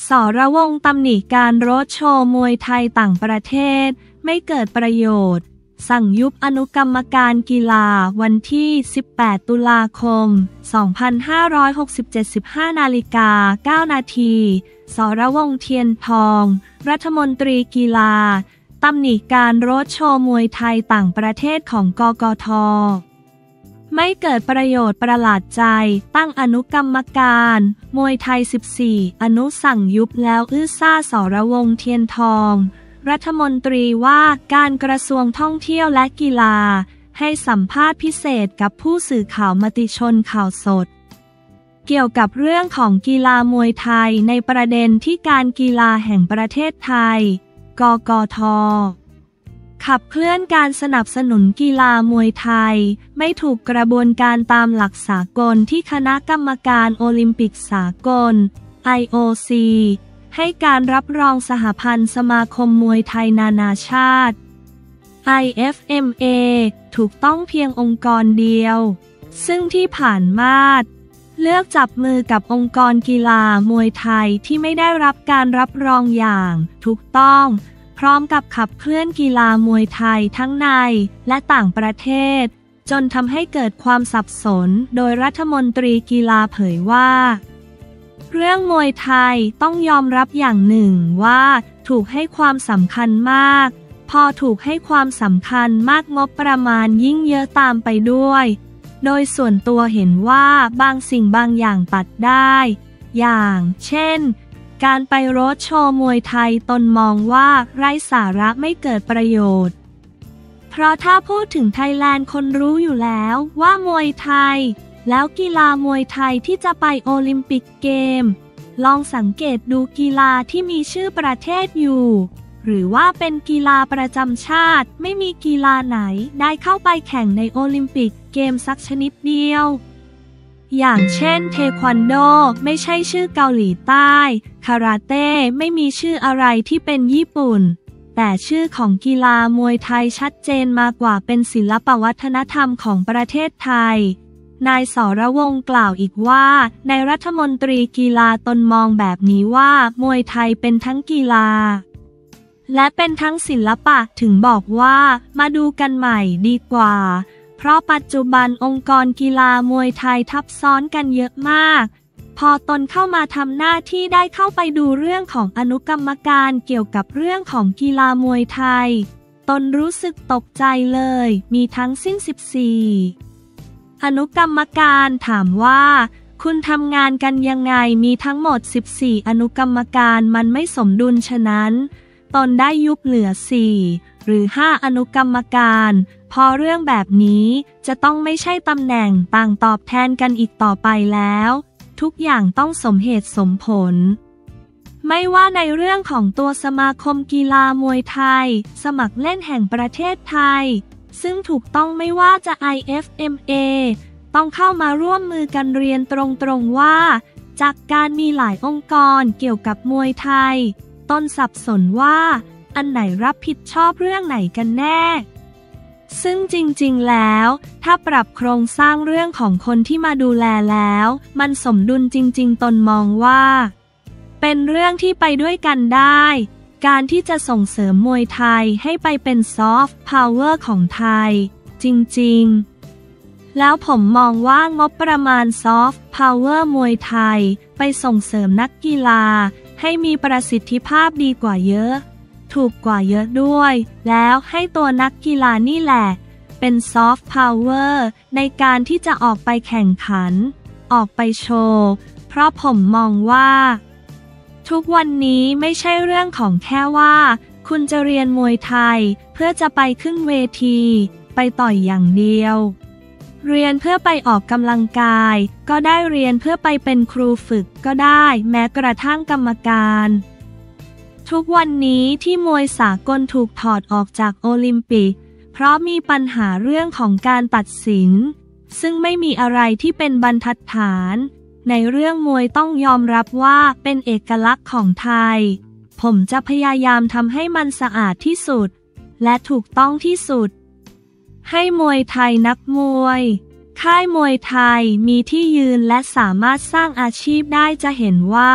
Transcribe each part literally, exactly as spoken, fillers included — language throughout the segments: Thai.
สรวงศ์ตำหนิการโรดโชว์มวยไทยต่างประเทศไม่เกิดประโยชน์สั่งยุบอนุกรรมการกีฬาวันที่สิบแปดตุลาคมสองพันห้าร้อยหกสิบเจ็ด สิบห้านาฬิกาเก้านาทีสรวงศ์เทียนทองรัฐมนตรีกีฬาตำหนิการโรดโชว์มวยไทยต่างประเทศของกกท.ไม่เกิดประโยชน์ประหลาดใจตั้งอนุกรรมการมวยไทยสิบสี่อนุสั่งยุบแล้วอื้อซ่าสรวงศ์เทียนทองรัฐมนตรีว่าการกระทรวงท่องเที่ยวและกีฬาให้สัมภาษณ์พิเศษกับผู้สื่อข่าวมติชนข่าวสดเกี่ยวกับเรื่องของกีฬามวยไทยในประเด็นที่การกีฬาแห่งประเทศไทยกกท.ขับเคลื่อนการสนับสนุนกีฬามวยไทยไม่ถูกกระบวนการตามหลักสากลที่คณะกรรมการโอลิมปิกสากล ไอ โอ ซี ให้การรับรองสหพันธ์สมาคมมวยไทยนานาชาติ ไอ เอฟ เอ็ม เอ ถูกต้องเพียงองค์กรเดียวซึ่งที่ผ่านมาเลือกจับมือกับองค์กรกีฬามวยไทยที่ไม่ได้รับการรับรองอย่างถูกต้องพร้อมกับขับเคลื่อนกีฬามวยไทยทั้งในและต่างประเทศจนทำให้เกิดความสับสนโดยรัฐมนตรีกีฬาเผยว่าเรื่องมวยไทยต้องยอมรับอย่างหนึ่งว่าถูกให้ความสำคัญมากพอถูกให้ความสำคัญมากงบประมาณยิ่งเยอะตามไปด้วยโดยส่วนตัวเห็นว่าบางสิ่งบางอย่างตัดได้อย่างเช่นการไปโรดโชว์มวยไทยตนมองว่าไร้สาระไม่เกิดประโยชน์เพราะถ้าพูดถึงไทยแลนด์คนรู้อยู่แล้วว่ามวยไทยแล้วกีฬามวยไทยที่จะไปโอลิมปิกเกมลองสังเกตดูกีฬาที่มีชื่อประเทศอยู่หรือว่าเป็นกีฬาประจำชาติไม่มีกีฬาไหนได้เข้าไปแข่งในโอลิมปิกเกมสักชนิดเดียวอย่างเช่นเทควันโดไม่ใช่ชื่อเกาหลีใต้คาราเต้ไม่มีชื่ออะไรที่เป็นญี่ปุ่นแต่ชื่อของกีฬามวยไทยชัดเจนมากกว่าเป็นศิลปวัฒนธรรมของประเทศไทยนายสรวงศ์กล่าวอีกว่าในรัฐมนตรีกีฬาตนมองแบบนี้ว่ามวยไทยเป็นทั้งกีฬาและเป็นทั้งศิลปะถึงบอกว่ามาดูกันใหม่ดีกว่าเพราะปัจจุบันองค์กรกีฬามวยไทยทับซ้อนกันเยอะมากพอตนเข้ามาทำหน้าที่ได้เข้าไปดูเรื่องของอนุกรรมการเกี่ยวกับเรื่องของกีฬามวยไทยตนรู้สึกตกใจเลยมีทั้งสิ้นสิบสี่อนุกรรมการถามว่าคุณทำงานกันยังไงมีทั้งหมดสิบสี่อนุกรรมการมันไม่สมดุลฉะนั้นตนได้ยุบเหลือสี่หรือห้าอนุกรรมการพอเรื่องแบบนี้จะต้องไม่ใช่ตำแหน่งต่างตอบแทนกันอีกต่อไปแล้วทุกอย่างต้องสมเหตุสมผลไม่ว่าในเรื่องของตัวสมาคมกีฬามวยไทยสมัครเล่นแห่งประเทศไทยซึ่งถูกต้องไม่ว่าจะ ไอ เอฟ เอ็ม เอ ต้องเข้ามาร่วมมือกันเรียนตรงๆว่าจากการมีหลายองค์กรเกี่ยวกับมวยไทยต้นสับสนว่าอันไหนรับผิดชอบเรื่องไหนกันแน่ซึ่งจริงๆแล้วถ้าปรับโครงสร้างเรื่องของคนที่มาดูแลแล้วมันสมดุลจริงๆตนมองว่าเป็นเรื่องที่ไปด้วยกันได้การที่จะส่งเสริมมวยไทยให้ไปเป็นซอฟต์พาวเวอร์ของไทยจริงๆแล้วผมมองว่างบประมาณซอฟต์พาวเวอร์มวยไทยไปส่งเสริมนักกีฬาให้มีประสิทธิภาพดีกว่าเยอะถูกกว่าเยอะด้วยแล้วให้ตัวนักกีฬานี่แหละเป็นซอฟต์พาวเวอร์ในการที่จะออกไปแข่งขันออกไปโชว์เพราะผมมองว่าทุกวันนี้ไม่ใช่เรื่องของแค่ว่าคุณจะเรียนมวยไทยเพื่อจะไปขึ้นเวทีไปต่อยอย่างเดียวเรียนเพื่อไปออกกำลังกายก็ได้เรียนเพื่อไปเป็นครูฝึกก็ได้แม้กระทั่งกรรมการทุกวันนี้ที่มวยสากลถูกถอดออกจากโอลิมปิกเพราะมีปัญหาเรื่องของการตัดสินซึ่งไม่มีอะไรที่เป็นบรรทัดฐานในเรื่องมวยต้องยอมรับว่าเป็นเอกลักษณ์ของไทยผมจะพยายามทำให้มันสะอาดที่สุดและถูกต้องที่สุดให้มวยไทยนักมวยค่ายมวยไทยมีที่ยืนและสามารถสร้างอาชีพได้จะเห็นว่า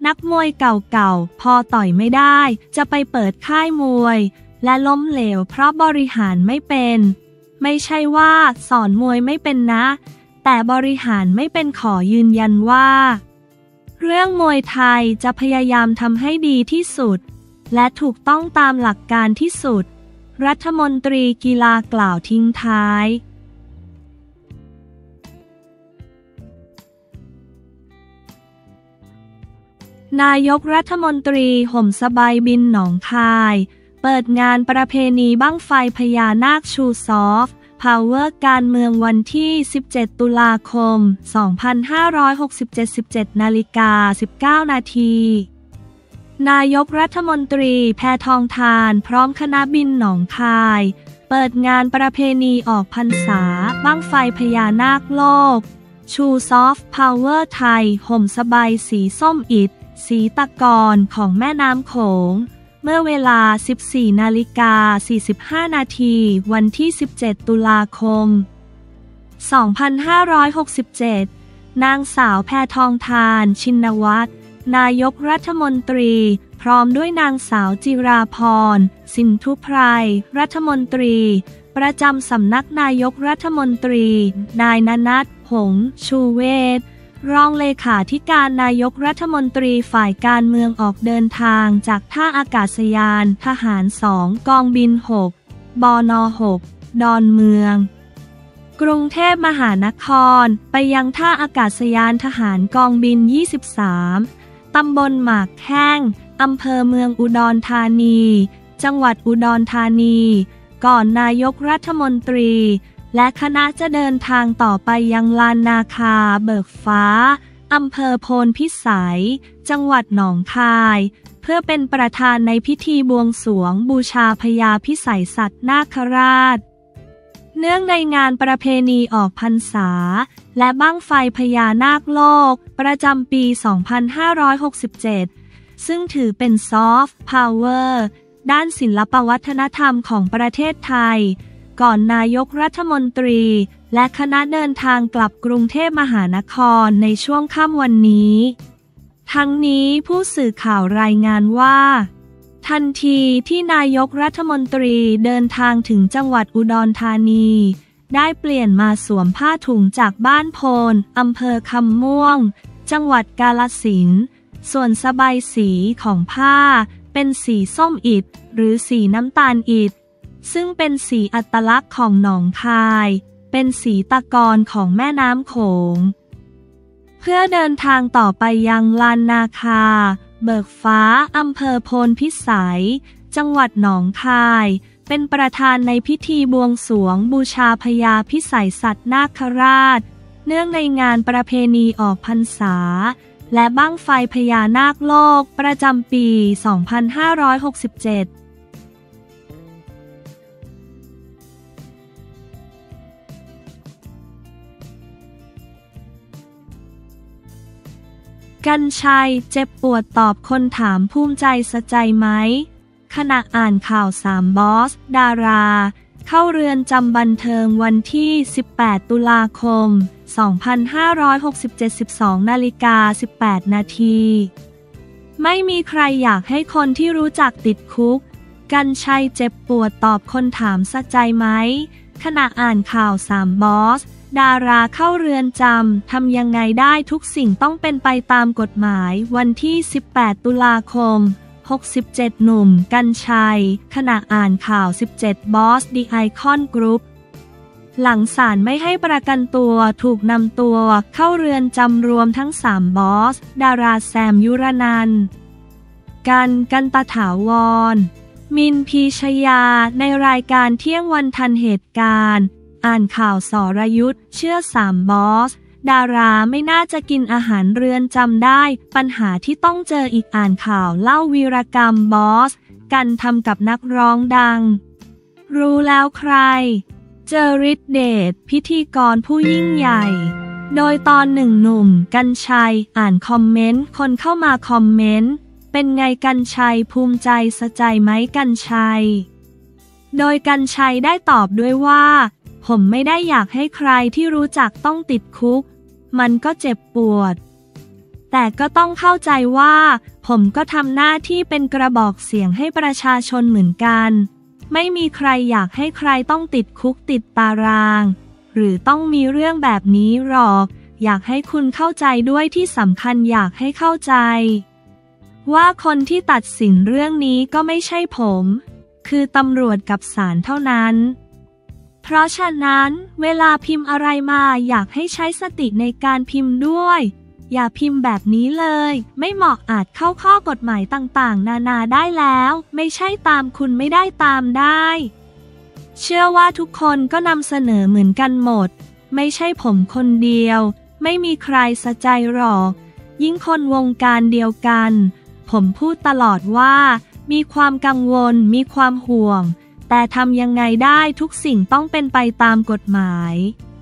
นักมวยเก่าๆพอต่อยไม่ได้จะไปเปิดค่ายมวยและล้มเหลวเพราะบริหารไม่เป็นไม่ใช่ว่าสอนมวยไม่เป็นนะแต่บริหารไม่เป็นขอยืนยันว่าเรื่องมวยไทยจะพยายามทำให้ดีที่สุดและถูกต้องตามหลักการที่สุดรัฐมนตรีกีฬากล่าวทิ้งท้ายนายกรัฐมนตรีห่มสบายบินหนองคายเปิดงานประเพณีบั้งไฟพญานาคชูซอฟต์พาวเวอร์การเมืองวันที่สิบเจ็ดตุลาคมสองพันห้าร้อยหกสิบเจ็ด สิบเจ็ดนาฬิกาสิบเก้านาทีนายกรัฐมนตรีแพทองธารพร้อมคณะบินหนองคายเปิดงานประเพณีออกพรรษาบั้งไฟพญานาคโลกชูซอฟต์พาวเวอร์ไทยห่มสบายสีส้มอิฐสีตะกอนของแม่น้ำโขงเมื่อเวลา สิบสี่นาฬิกาสี่สิบห้านาทีวันที่สิบเจ็ดตุลาคมสองพันห้าร้อยหกสิบเจ็ดนางสาวแพทองธารชินวัตรนายกรัฐมนตรีพร้อมด้วยนางสาวจิราพรสินธุไพรรัฐมนตรีประจำสำนักนายกรัฐมนตรีนายณนัฐ หงส์ชูเวชรองเลขาธิการนายกรัฐมนตรีฝ่ายการเมืองออกเดินทางจากท่าอากาศยานทหารสองกองบินหกบนหกดอนเมืองกรุงเทพมหานครไปยังท่าอากาศยานทหารกองบินยี่สิบสามตำบลหมากแข้งอำเภอเมืองอุดรธานีจังหวัดอุดรธานีก่อนนายกรัฐมนตรีและคณะจะเดินทางต่อไปยังลานนาคาเบิกฟ้าอำเภอโพนพิสัยจังหวัดหนองคายเพื่อเป็นประธานในพิธีบวงสรวงบูชาพญาพิสัยสัตนาคราชเนื่องในงานประเพณีออกพรรษาและบั้งไฟพญานาคโลกประจำปี สองพันห้าร้อยหกสิบเจ็ด ซึ่งถือเป็นซอฟต์พาวเวอร์ด้านศิลปวัฒนธรรมของประเทศไทยก่อนนายกรัฐมนตรีและคณะเดินทางกลับกรุงเทพมหานครในช่วงค่ำวันนี้ทั้งนี้ผู้สื่อข่าวรายงานว่าทันทีที่นายกรัฐมนตรีเดินทางถึงจังหวัดอุดรธานีได้เปลี่ยนมาสวมผ้าถุงจากบ้านโพนอำเภอคำม่วงจังหวัดกาฬสินธุ์ส่วนสบายสีของผ้าเป็นสีส้มอิฐหรือสีน้ำตาลอิฐซึ่งเป็นสีอัตลักษณ์ของหนองคายเป็นสีตะกอนของแม่น้ำโขงเพื่อเดินทางต่อไปยังลานนาคาเบิกฟ้าอำเภอโพนพิสัยจังหวัดหนองคายเป็นประธานในพิธีบวงสรวงบูชาพญาพิสัยสัตนาคราชเนื่องในงานประเพณีออกพรรษาและบั้งไฟพญานาคโลกประจำปี สองพันห้าร้อยหกสิบเจ็ดกรรชัยเจ็บปวดตอบคนถามภูมิใจสะใจไหมขณะอ่านข่าวสามบอสดาราเข้าเรือนจำบันเทิงวันที่สิบแปดตุลาคมสองพันห้าร้อยหกสิบเจ็ด สิบสองนาฬิกาสิบแปดนาทีไม่มีใครอยากให้คนที่รู้จักติดคุกกรรชัยเจ็บปวดตอบคนถามสะใจไหมขณะอ่านข่าวสามบอสดาราเข้าเรือนจำทำยังไงได้ทุกสิ่งต้องเป็นไปตามกฎหมายวันที่สิบแปดตุลาคมหกสิบเจ็ดหนุ่มกรรชัยขณะอ่านข่าวสิบเจ็ดบอสดีไอคอนกรุ๊ปหลังศาลไม่ให้ประกันตัวถูกนำตัวเข้าเรือนจำรวมทั้งสามบอสดาราแซมยุรนันท์กันกันตถาวรมินพีชยาในรายการเที่ยงวันทันเหตุการณ์อ่านข่าวสรยุทธเชื่อสามบอสดาราไม่น่าจะกินอาหารเรือนจำได้ปัญหาที่ต้องเจออีกอ่านข่าวเล่าวีรกรรมบอสกันทำกับนักร้องดังรู้แล้วใครเจอฤทธิ์เดชพิธีกรผู้ยิ่งใหญ่โดยตอนหนึ่งหนุ่มกรรชัยอ่านคอมเมนต์คนเข้ามาคอมเมนต์เป็นไงกรรชัยภูมิใจสะใจไหมกรรชัยโดยกรรชัยได้ตอบด้วยว่าผมไม่ได้อยากให้ใครที่รู้จักต้องติดคุกมันก็เจ็บปวดแต่ก็ต้องเข้าใจว่าผมก็ทำหน้าที่เป็นกระบอกเสียงให้ประชาชนเหมือนกันไม่มีใครอยากให้ใครต้องติดคุกติดตารางหรือต้องมีเรื่องแบบนี้หรอกอยากให้คุณเข้าใจด้วยที่สำคัญอยากให้เข้าใจว่าคนที่ตัดสินเรื่องนี้ก็ไม่ใช่ผมคือตำรวจกับศาลเท่านั้นเพราะฉะนั้นเวลาพิมพ์อะไรมาอยากให้ใช้สติในการพิมพ์ด้วยอย่าพิมพ์แบบนี้เลยไม่เหมาะอาจเข้าข้อกฎหมายต่างๆนานาได้แล้วไม่ใช่ตามคุณไม่ได้ตามได้เชื่อว่าทุกคนก็นำเสนอเหมือนกันหมดไม่ใช่ผมคนเดียวไม่มีใครสะใจหรอกยิ่งคนวงการเดียวกันผมพูดตลอดว่ามีความกังวลมีความห่วงแต่ทำยังไงได้ทุกสิ่งต้องเป็นไปตามกฎหมาย